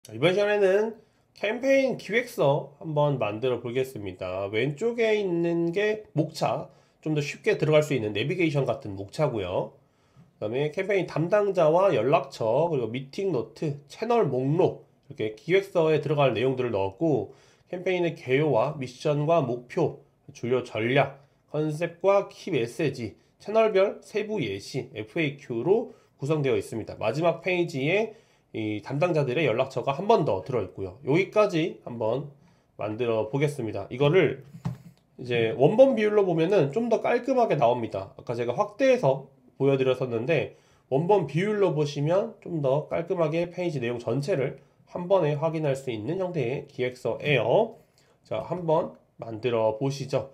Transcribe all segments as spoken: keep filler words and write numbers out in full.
이번 시간에는 캠페인 기획서 한번 만들어 보겠습니다. 왼쪽에 있는 게 목차, 좀 더 쉽게 들어갈 수 있는 내비게이션 같은 목차고요. 그 다음에 캠페인 담당자와 연락처, 그리고 미팅 노트, 채널 목록, 이렇게 기획서에 들어갈 내용들을 넣었고, 캠페인의 개요와 미션과 목표, 주요 전략, 컨셉과 키 메시지, 채널별 세부 예시, 에프에이큐로 구성되어 있습니다. 마지막 페이지에 이 담당자들의 연락처가 한 번 더 들어있고요. 여기까지 한번 만들어 보겠습니다. 이거를 이제 원본 비율로 보면은 좀 더 깔끔하게 나옵니다. 아까 제가 확대해서 보여드렸었는데 원본 비율로 보시면 좀 더 깔끔하게 페이지 내용 전체를 한 번에 확인할 수 있는 형태의 기획서예요. 자, 한번 만들어 보시죠.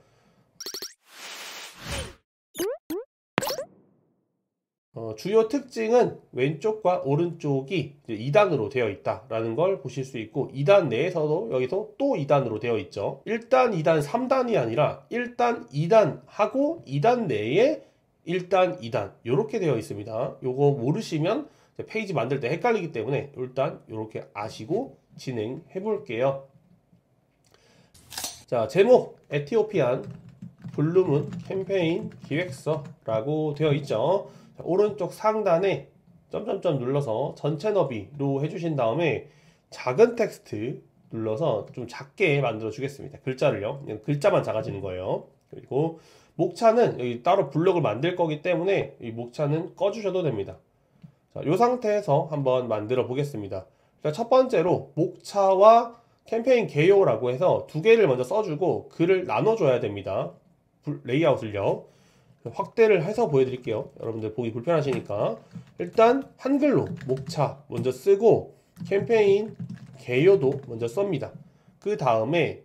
어, 주요 특징은 왼쪽과 오른쪽이 이 단으로 되어 있다라는 걸 보실 수 있고, 이 단 내에서도 여기서 또 이 단으로 되어 있죠. 일 단, 이 단, 삼 단이 아니라 일 단, 이 단 하고 이 단 내에 일 단, 이 단 이렇게 되어 있습니다. 요거 모르시면 페이지 만들 때 헷갈리기 때문에 일단 이렇게 아시고 진행해 볼게요. 자, 제목 에티오피안 블루문 캠페인 기획서라고 되어 있죠. 자, 오른쪽 상단에 점점점 눌러서 전체 너비로 해주신 다음에 작은 텍스트 눌러서 좀 작게 만들어 주겠습니다. 글자를요. 그냥 글자만 작아지는 거예요. 그리고 목차는 여기 따로 블록을 만들 거기 때문에 이 목차는 꺼주셔도 됩니다. 자, 이 상태에서 한번 만들어 보겠습니다. 자, 첫 번째로 목차와 캠페인 개요라고 해서 두 개를 먼저 써주고 글을 나눠줘야 됩니다. 레이아웃을요. 확대를 해서 보여드릴게요. 여러분들 보기 불편하시니까. 일단 한글로 목차 먼저 쓰고 캠페인 개요도 먼저 썹니다. 그 다음에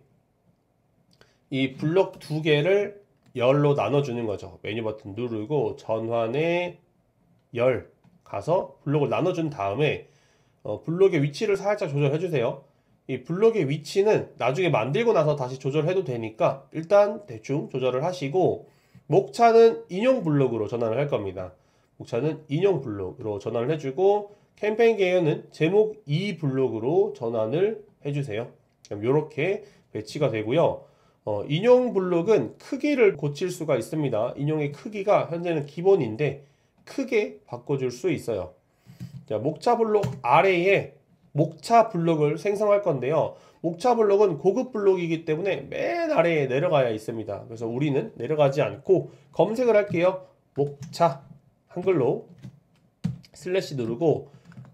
이 블록 두 개를 열로 나눠주는 거죠. 메뉴 버튼 누르고 전환에 열 가서 블록을 나눠준 다음에 어, 블록의 위치를 살짝 조절해 주세요. 이 블록의 위치는 나중에 만들고 나서 다시 조절해도 되니까 일단 대충 조절을 하시고, 목차는 인용 블록으로 전환을 할 겁니다. 목차는 인용 블록으로 전환을 해주고 캠페인 개요는 제목 이 블록으로 전환을 해주세요. 그럼 이렇게 배치가 되고요. 어, 인용 블록은 크기를 고칠 수가 있습니다. 인용의 크기가 현재는 기본인데 크게 바꿔줄 수 있어요. 자, 목차 블록 아래에 목차 블록을 생성할 건데요. 목차 블록은 고급 블록이기 때문에 맨 아래에 내려가야 있습니다. 그래서 우리는 내려가지 않고 검색을 할게요. 목차 한글로 슬래시 누르고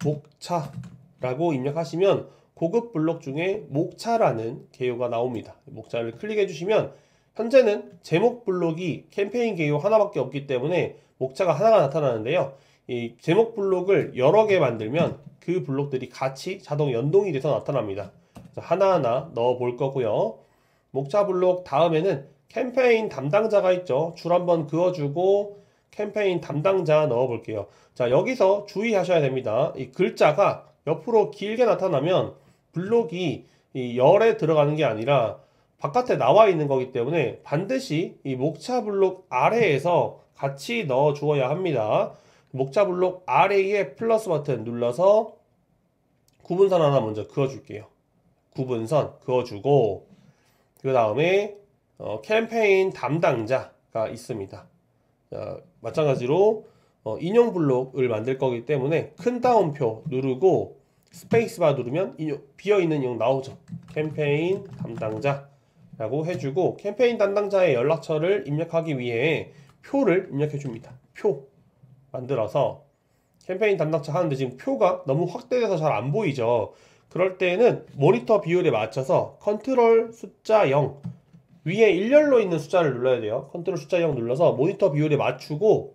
목차라고 입력하시면 고급 블록 중에 목차라는 개요가 나옵니다. 목차를 클릭해 주시면 현재는 제목 블록이 캠페인 개요 하나밖에 없기 때문에 목차가 하나가 나타나는데요. 이 제목 블록을 여러 개 만들면 그 블록들이 같이 자동 연동이 돼서 나타납니다. 그래서 하나하나 넣어 볼 거고요. 목차 블록 다음에는 캠페인 담당자가 있죠. 줄 한번 그어주고 캠페인 담당자 넣어 볼게요. 자, 여기서 주의하셔야 됩니다. 이 글자가 옆으로 길게 나타나면 블록이 이 열에 들어가는 게 아니라 바깥에 나와 있는 거기 때문에 반드시 이 목차 블록 아래에서 같이 넣어 주어야 합니다. 목차 블록 아래에 플러스 버튼 눌러서 구분선 하나 먼저 그어줄게요. 구분선 그어주고 그 다음에 어, 캠페인 담당자가 있습니다. 자, 마찬가지로 어, 인용 블록을 만들 거기 때문에 큰 따옴표 누르고 스페이스바 누르면 인용, 비어있는 인용 나오죠. 캠페인 담당자라고 해주고 캠페인 담당자의 연락처를 입력하기 위해 표를 입력해 줍니다. 표 만들어서 캠페인 담당자 하는데 지금 표가 너무 확대돼서 잘 안 보이죠. 그럴 때는 모니터 비율에 맞춰서 컨트롤 숫자 영 위에 일렬로 있는 숫자를 눌러야 돼요. 컨트롤 숫자 영 눌러서 모니터 비율에 맞추고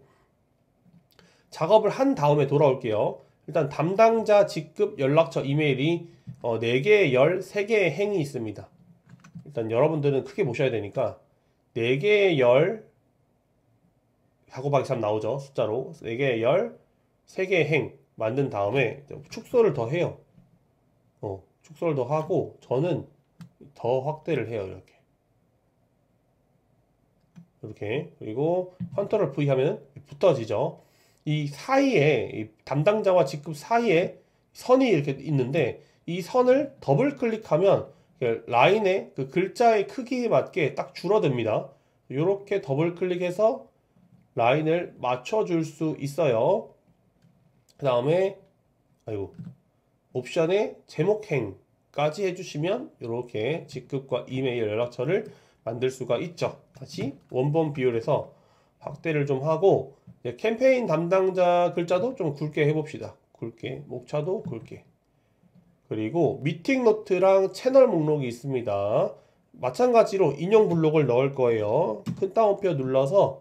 작업을 한 다음에 돌아올게요. 일단 담당자 직급 연락처 이메일이 어, 네 개의 열, 세 개의 행이 있습니다. 일단 여러분들은 크게 보셔야 되니까 네 개의 열 하고 곱하기 삼 나오죠. 숫자로 네 개의 열, 세 개의 행 만든 다음에 축소를 더 해요. 어, 축소를 더 하고 저는 더 확대를 해요. 이렇게 이렇게 그리고 컨트롤 V 하면 붙어지죠. 이 사이에 이 담당자와 직급 사이에 선이 이렇게 있는데 이 선을 더블 클릭하면 라인의 그 글자의 크기에 맞게 딱 줄어듭니다. 이렇게 더블 클릭해서 라인을 맞춰줄 수 있어요. 그 다음에 아이고 옵션에 제목행까지 해주시면 이렇게 직급과 이메일 연락처를 만들 수가 있죠. 다시 원본 비율에서 확대를 좀 하고 캠페인 담당자 글자도 좀 굵게 해봅시다. 굵게, 목차도 굵게. 그리고 미팅 노트랑 채널 목록이 있습니다. 마찬가지로 인용 블록을 넣을 거예요. 큰 따옴표 눌러서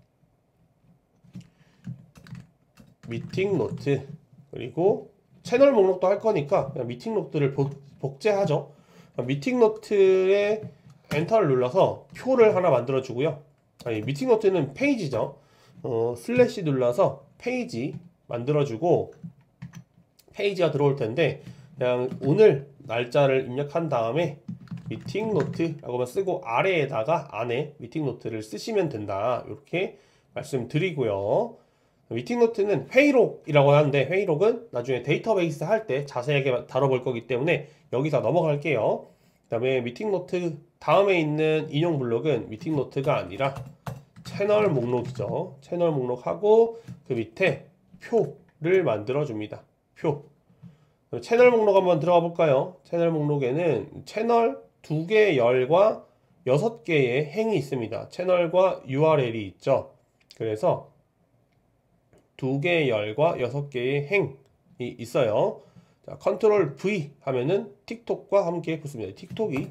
미팅 노트, 그리고 채널 목록도 할 거니까 그냥 미팅 노트를 복, 복제하죠. 미팅 노트에 엔터를 눌러서 표를 하나 만들어 주고요. 아니, 미팅 노트는 페이지죠. 어, 슬래시 눌러서 페이지 만들어 주고 페이지가 들어올 텐데 그냥 오늘 날짜를 입력한 다음에 미팅 노트라고만 쓰고 아래에다가 안에 미팅 노트를 쓰시면 된다. 이렇게 말씀드리고요. 미팅 노트는 회의록이라고 하는데 회의록은 나중에 데이터베이스 할 때 자세하게 다뤄볼 거기 때문에 여기서 넘어갈게요. 그 다음에 미팅 노트 다음에 있는 인용 블록은 미팅 노트가 아니라 채널 목록이죠. 채널 목록하고 그 밑에 표를 만들어 줍니다. 표. 채널 목록 한번 들어가 볼까요? 채널 목록에는 채널 두 개 열과 여섯 개의 행이 있습니다. 채널과 유알엘이 있죠. 그래서 두 개 열과 여섯 개의 행이 있어요. 자, 컨트롤 V 하면은 틱톡과 함께 붙습니다. 틱톡이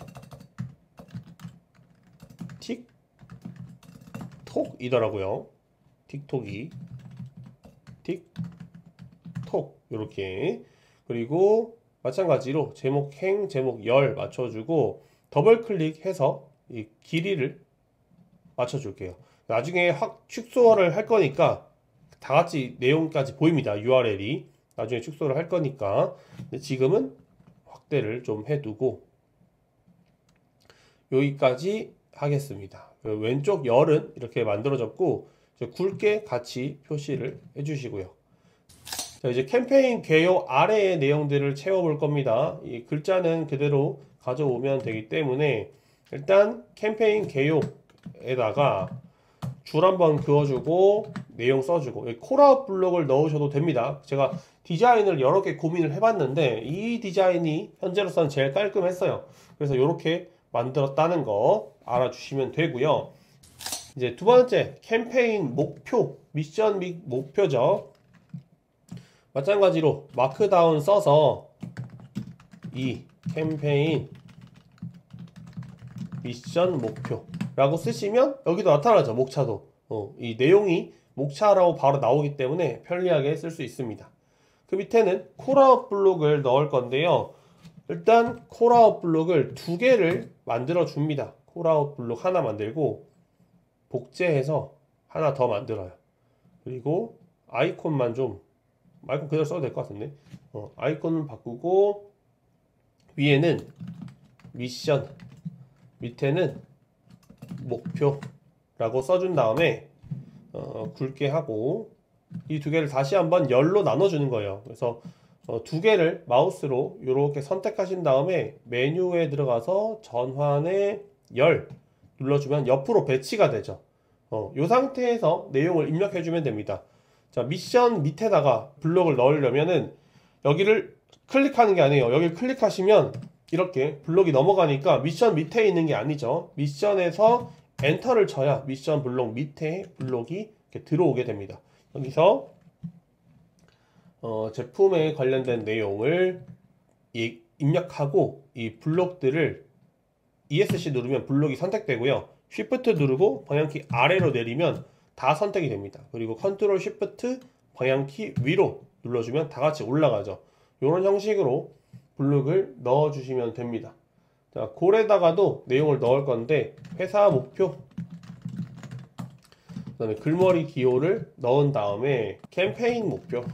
틱톡이더라고요. 틱톡이 틱톡 이렇게. 그리고 마찬가지로 제목 행, 제목 열 맞춰주고 더블 클릭해서 이 길이를 맞춰줄게요. 나중에 확 축소를 할 거니까 다 같이 내용까지 보입니다. 유알엘이 나중에 축소를 할 거니까. 근데 지금은 확대를 좀 해두고 여기까지 하겠습니다. 왼쪽 열은 이렇게 만들어졌고 굵게 같이 표시를 해주시고요. 자, 이제 캠페인 개요 아래의 내용들을 채워볼 겁니다. 이 글자는 그대로 가져오면 되기 때문에 일단 캠페인 개요에다가 줄 한번 그어주고 내용 써주고 콜아웃 블록을 넣으셔도 됩니다. 제가 디자인을 여러 개 고민을 해봤는데 이 디자인이 현재로서는 제일 깔끔했어요. 그래서 이렇게 만들었다는 거 알아주시면 되고요. 이제 두 번째 캠페인 목표, 미션 및 목표죠. 마찬가지로 마크다운 써서 이 캠페인 미션 목표라고 쓰시면 여기도 나타나죠. 목차도. 어, 이 내용이 목차라고 바로 나오기 때문에 편리하게 쓸 수 있습니다. 그 밑에는 콜아웃 블록을 넣을 건데요. 일단 콜아웃 블록을 두 개를 만들어 줍니다. 콜아웃 블록 하나 만들고 복제해서 하나 더 만들어요. 그리고 아이콘만 좀 아이콘 그대로 써도 될 것 같은데 어, 아이콘을 바꾸고 위에는 미션 밑에는 목표라고 써준 다음에 어, 굵게 하고 이 두 개를 다시 한번 열로 나눠주는 거예요. 그래서 어, 두 개를 마우스로 이렇게 선택하신 다음에 메뉴에 들어가서 전환에 열 눌러주면 옆으로 배치가 되죠. 어, 이 상태에서 내용을 입력해주면 됩니다. 자, 미션 밑에다가 블록을 넣으려면은 여기를 클릭하는 게 아니에요. 여기를 클릭하시면 이렇게 블록이 넘어가니까 미션 밑에 있는 게 아니죠. 미션에서 엔터를 쳐야 미션 블록 밑에 블록이 이렇게 들어오게 됩니다. 여기서 어, 제품에 관련된 내용을 이, 입력하고 이 블록들을 이에스씨 누르면 블록이 선택되고요. 쉬프트 누르고 방향키 아래로 내리면 다 선택이 됩니다. 그리고 컨트롤 쉬프트 방향키 위로 눌러주면 다 같이 올라가죠. 이런 형식으로 블록을 넣어주시면 됩니다. 자, 골에다가도 내용을 넣을 건데 회사 목표 그 다음에 글머리 기호를 넣은 다음에 캠페인 목표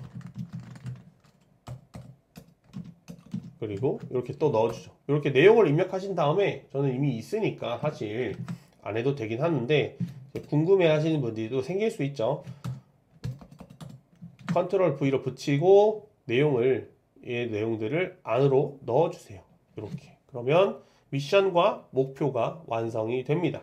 그리고 이렇게 또 넣어주죠. 이렇게 내용을 입력하신 다음에 저는 이미 있으니까 사실 안 해도 되긴 하는데 궁금해 하시는 분들도 생길 수 있죠. 컨트롤 V로 붙이고 내용을 이 내용들을 안으로 넣어주세요. 이렇게. 그러면 미션과 목표가 완성이 됩니다.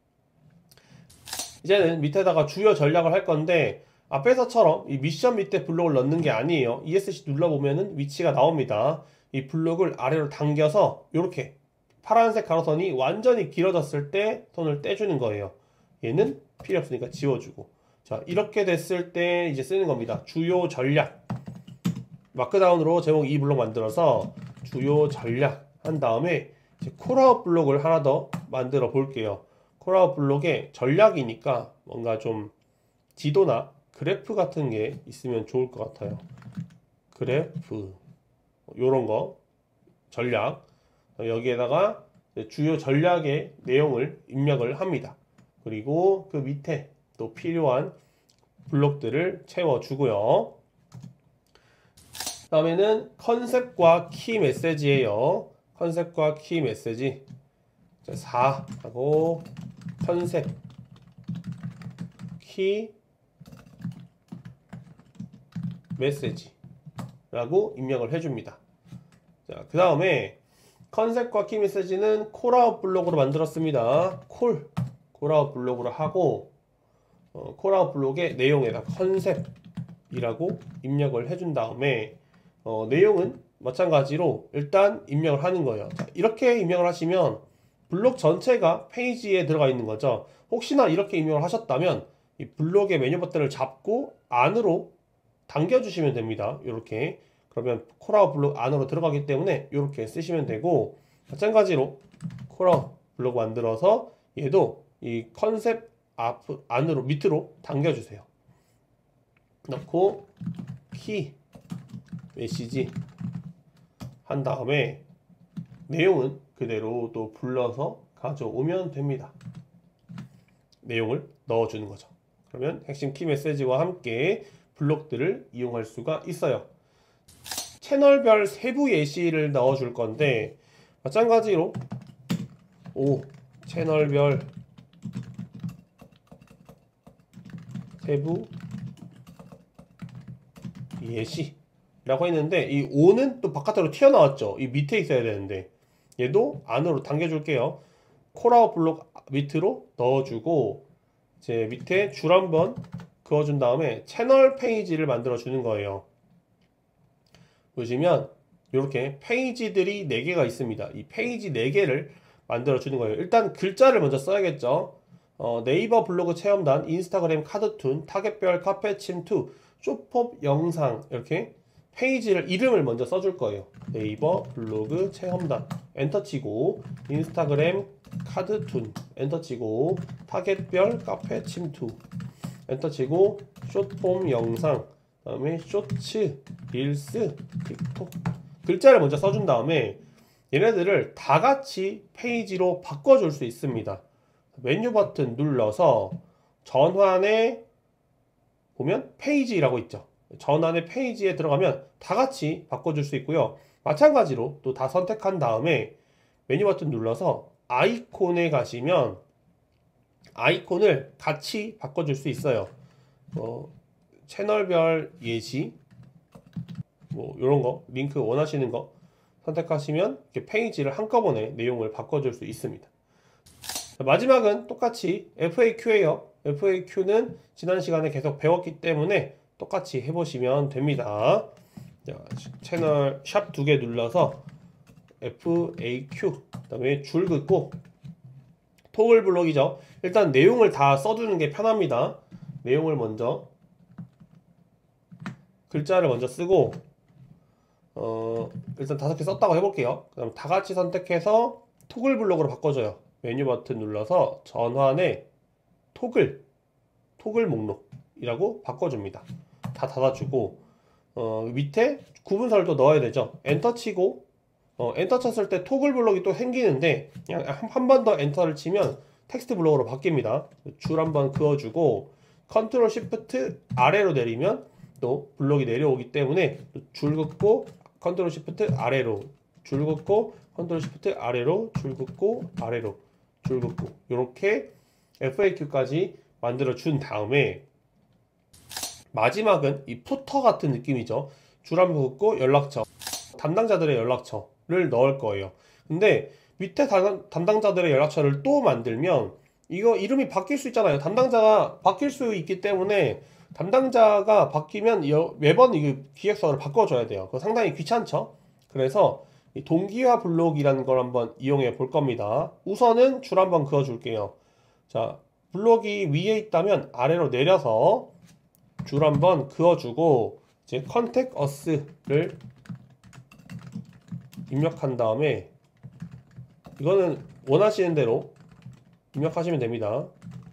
이제는 밑에다가 주요 전략을 할 건데 앞에서처럼 이 미션 밑에 블록을 넣는 게 아니에요. 이에스씨 눌러보면은 위치가 나옵니다. 이 블록을 아래로 당겨서 이렇게 파란색 가로선이 완전히 길어졌을 때 손을 떼주는 거예요. 얘는 필요 없으니까 지워주고. 자, 이렇게 됐을 때 이제 쓰는 겁니다. 주요 전략. 마크다운으로 제목 이 블록 만들어서 주요 전략 한 다음에 이제 콜아웃 블록을 하나 더 만들어 볼게요. 콜아웃 블록에 전략이니까 뭔가 좀 지도나 그래프 같은 게 있으면 좋을 것 같아요. 그래프 요런 거 전략 여기에다가 주요 전략의 내용을 입력을 합니다. 그리고 그 밑에 또 필요한 블록들을 채워주고요. 다음에는 컨셉과 키 메시지예요. 컨셉과 키 메시지 사 하고 컨셉 키 메시지라고 입력을 해줍니다. 자, 그 다음에 컨셉과 키 메시지는 콜아웃 블록으로 만들었습니다. 콜 콜아웃 블록으로 하고 어, 콜아웃 블록의 내용에다 컨셉이라고 입력을 해준 다음에 어, 내용은 마찬가지로 일단 입력을 하는 거예요. 자, 이렇게 입력을 하시면 블록 전체가 페이지에 들어가 있는 거죠. 혹시나 이렇게 입력을 하셨다면 이 블록의 메뉴 버튼을 잡고 안으로 당겨주시면 됩니다. 이렇게 그러면 콜아웃 블록 안으로 들어가기 때문에 이렇게 쓰시면 되고 마찬가지로 콜아웃 블록 만들어서 얘도 이 컨셉 앞 안으로 밑으로 당겨주세요. 넣고 키 메시지 한 다음에 내용은 그대로 또 불러서 가져오면 됩니다. 내용을 넣어주는 거죠. 그러면 핵심 키 메시지와 함께 블록들을 이용할 수가 있어요. 채널별 세부 예시를 넣어줄 건데 마찬가지로 오 채널별 세부 예시라고 했는데 이 오는 또 바깥으로 튀어나왔죠. 이 밑에 있어야 되는데 얘도 안으로 당겨줄게요. 콜아웃 블록 밑으로 넣어주고 제 밑에 줄 한번 그어준 다음에 채널 페이지를 만들어 주는 거예요. 보시면 이렇게 페이지들이 네 개가 있습니다. 이 페이지 네 개를 만들어 주는 거예요. 일단 글자를 먼저 써야겠죠. 어, 네이버 블로그 체험단, 인스타그램 카드툰, 타겟별 카페 침투, 쇼폼 영상 이렇게 페이지를 이름을 먼저 써줄 거예요. 네이버 블로그 체험단 엔터 치고 인스타그램 카드툰 엔터 치고 타겟별 카페 침투 엔터 치고 쇼폼 영상 그 다음에 쇼츠, 릴스, 틱톡 글자를 먼저 써준 다음에 얘네들을 다 같이 페이지로 바꿔줄 수 있습니다. 메뉴 버튼 눌러서 전환에 보면 페이지라고 있죠. 전환의 페이지에 들어가면 다 같이 바꿔줄 수 있고요. 마찬가지로 또 다 선택한 다음에 메뉴 버튼 눌러서 아이콘에 가시면 아이콘을 같이 바꿔줄 수 있어요. 어, 채널별 예시 뭐 이런 거 링크 원하시는 거 선택하시면 이렇게 페이지를 한꺼번에 내용을 바꿔줄 수 있습니다. 자, 마지막은 똑같이 에프에이큐예요. 에프에이큐는 지난 시간에 계속 배웠기 때문에 똑같이 해보시면 됩니다. 자, 채널 샵 두 개 눌러서 에프에이큐 그 다음에 줄 긋고 토글 블록이죠. 일단 내용을 다 써주는 게 편합니다. 내용을 먼저 글자를 먼저 쓰고 어, 일단 다섯 개 썼다고 해볼게요. 그럼 다 같이 선택해서 토글 블록으로 바꿔줘요. 메뉴 버튼 눌러서 전환에 토글 토글 목록이라고 바꿔줍니다. 다 닫아주고 어, 밑에 구분설도 넣어야 되죠. 엔터 치고 어, 엔터 쳤을 때 토글 블록이 또 생기는데 그냥 한 번 더 엔터를 치면 텍스트 블록으로 바뀝니다. 줄 한번 그어주고 컨트롤 시프트 아래로 내리면 또 블록이 내려오기 때문에 줄 긋고 컨트롤 시프트 아래로 줄 긋고 컨트롤 시프트 아래로 줄 긋고 아래로 줄 긋고 이렇게 에프에이큐까지 만들어 준 다음에 마지막은 이 푸터 같은 느낌이죠. 줄 한번 긋고 연락처 담당자들의 연락처를 넣을 거예요. 근데 밑에 담- 담당자들의 연락처를 또 만들면 이거 이름이 바뀔 수 있잖아요. 담당자가 바뀔 수 있기 때문에 담당자가 바뀌면 여- 매번 이 기획서를 바꿔줘야 돼요. 그거 상당히 귀찮죠? 그래서 이 동기화 블록이라는 걸 한번 이용해 볼 겁니다. 우선은 줄 한번 그어 줄게요. 자, 블록이 위에 있다면 아래로 내려서 줄 한번 그어주고 이제 contact us를 입력한 다음에 이거는 원하시는 대로 입력하시면 됩니다.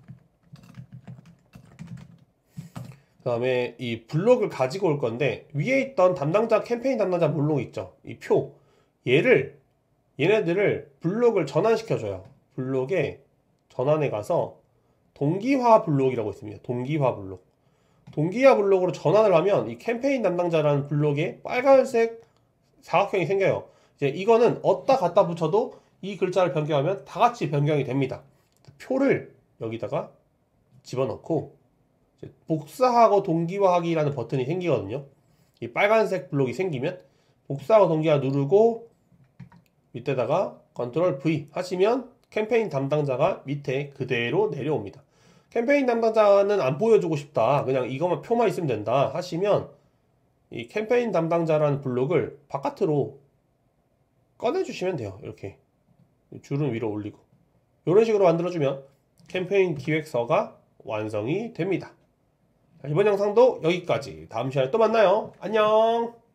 그 다음에 이 블록을 가지고 올 건데 위에 있던 담당자 캠페인 담당자 블록 있죠, 이 표, 얘를 얘네들을 블록을 전환시켜줘요. 블록에 전환해 가서 동기화 블록이라고 있습니다. 동기화 블록. 동기화 블록으로 전환을 하면 이 캠페인 담당자라는 블록에 빨간색 사각형이 생겨요. 이제 이거는 어디다 갖다 붙여도 이 글자를 변경하면 다 같이 변경이 됩니다. 표를 여기다가 집어넣고 이제 복사하고 동기화하기라는 버튼이 생기거든요. 이 빨간색 블록이 생기면 복사하고 동기화 누르고 밑에다가 컨트롤 브이 하시면 캠페인 담당자가 밑에 그대로 내려옵니다. 캠페인 담당자는 안 보여주고 싶다, 그냥 이것만 표만 있으면 된다 하시면 이 캠페인 담당자라는 블록을 바깥으로 꺼내주시면 돼요. 이렇게 줄은 위로 올리고 이런 식으로 만들어주면 캠페인 기획서가 완성이 됩니다. 이번 영상도 여기까지. 다음 시간에 또 만나요. 안녕.